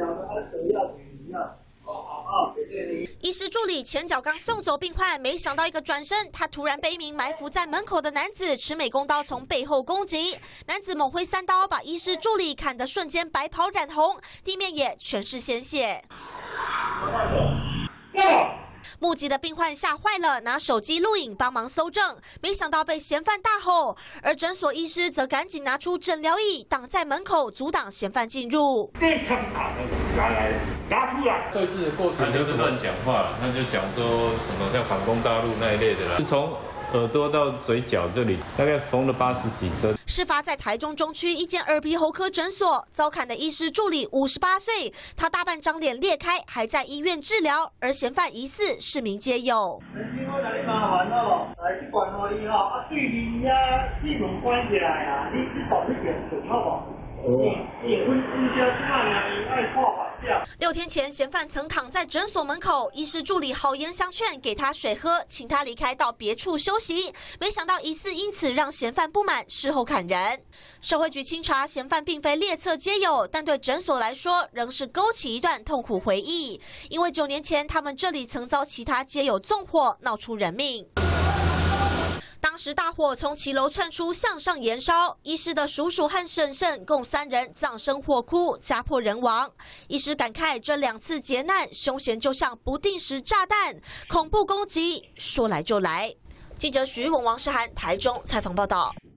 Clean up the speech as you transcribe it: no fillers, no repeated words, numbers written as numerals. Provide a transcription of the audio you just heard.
医师助理前脚刚送走病患，没想到一个转身，他突然被一名埋伏在门口的男子持美工刀从背后攻击。男子猛挥3刀，把医师助理砍得瞬间白袍染红，地面也全是鲜血。目击的病患吓坏了，拿手机录影帮忙搜证，没想到被嫌犯大吼，而诊所医师则赶紧拿出诊疗椅挡在门口，阻挡嫌犯进入。 被枪打的，来拿出来！对峙的过程就是乱讲话，他就讲说什么像反攻大陆那一类的啦，是从耳朵到嘴角这里，大概缝了80几针。 事发在台中中区一间耳鼻喉科诊所，遭砍的医师助理58岁，他大半张脸裂开，还在医院治疗，而嫌犯疑似市民街友。 我来你麻烦哦，来去管好你哦，对面遐铁门关起来啊，你保这点准好不？ 6天前，嫌犯曾躺在诊所门口，医师助理好言相劝，给他水喝，请他离开到别处休息。没想到疑似因此让嫌犯不满，事后砍人。社会局清查，嫌犯并非列册街友，但对诊所来说，仍是勾起一段痛苦回忆。因为9年前，他们这里曾遭其他街友纵火，闹出人命。当时大火从骑楼窜出，向上延烧。医师的叔叔和婶婶共3人葬身火窟，家破人亡。医师感慨，这2次劫难，凶嫌就像不定时炸弹，恐怖攻击说来就来。记者徐文王世涵台中采访报道。